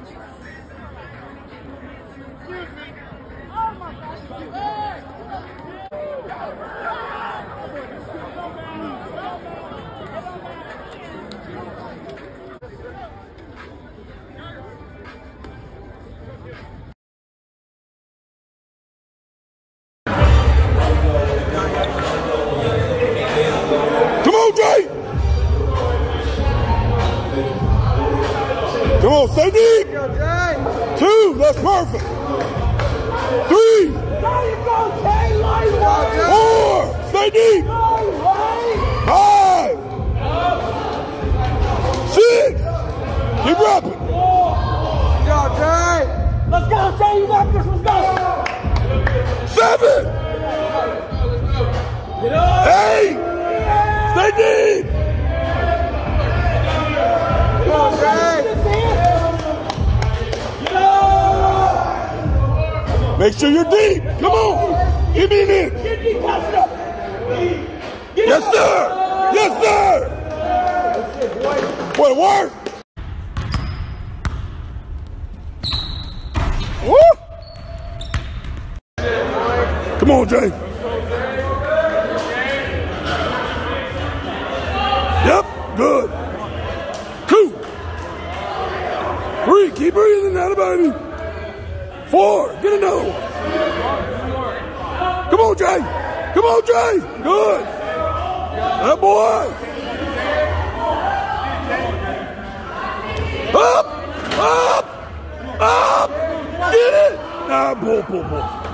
Come on, stay deep. 2, that's perfect. 3. 4, stay deep. 5. 6. Keep rapping. Let's go, Jay. You got this. Let's go. 7. 8. Stay deep. Come on, Jay. Make sure you're deep. Come on. Give me in. Yes, sir. Yes, sir. Boy, work. Woo. Come on, Jay. Yep, good. 2. 3, keep breathing, that baby. 4, get a no. Come on, Jay. Come on, Jay. Good. That boy. Up, up, up. Get it. Nah, pull.